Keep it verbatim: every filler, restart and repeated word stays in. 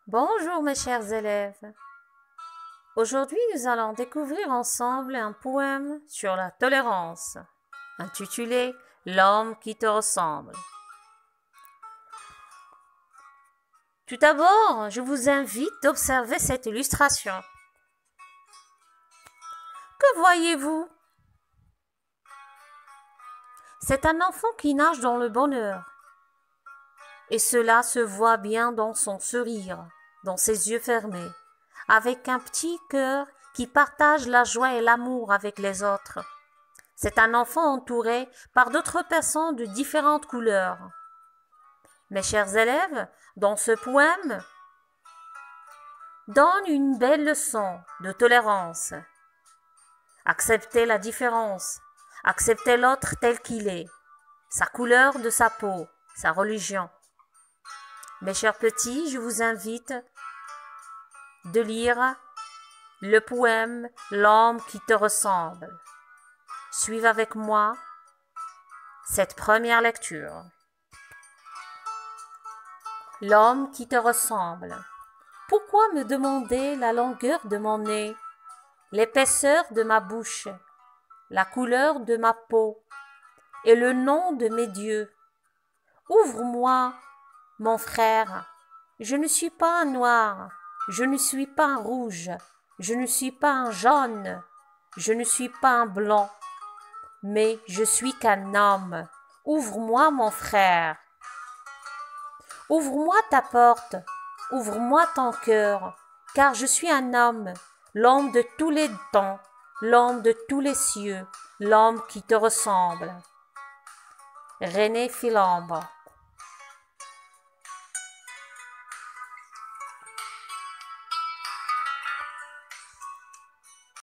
Bonjour mes chers élèves. Aujourd'hui, nous allons découvrir ensemble un poème sur la tolérance, intitulé L'homme qui te ressemble. Tout d'abord, je vous invite d'observer cette illustration. Que voyez-vous? C'est un enfant qui nage dans le bonheur. Et cela se voit bien dans son sourire, dans ses yeux fermés, avec un petit cœur qui partage la joie et l'amour avec les autres. C'est un enfant entouré par d'autres personnes de différentes couleurs. Mes chers élèves, dans ce poème, donne une belle leçon de tolérance. Accepter la différence, accepter l'autre tel qu'il est, sa couleur de sa peau, sa religion. Mes chers petits, je vous invite de lire le poème « L'homme qui te ressemble ». Suivez avec moi cette première lecture. L'homme qui te ressemble. Pourquoi me demander la longueur de mon nez, l'épaisseur de ma bouche, la couleur de ma peau et le nom de mes dieux? Ouvre-moi, mon frère, je ne suis pas un noir, je ne suis pas un rouge, je ne suis pas un jaune, je ne suis pas un blanc, mais je suis qu'un homme. Ouvre-moi, mon frère. Ouvre-moi ta porte, ouvre-moi ton cœur, car je suis un homme, l'homme de tous les temps, l'homme de tous les cieux, l'homme qui te ressemble. René Philambre.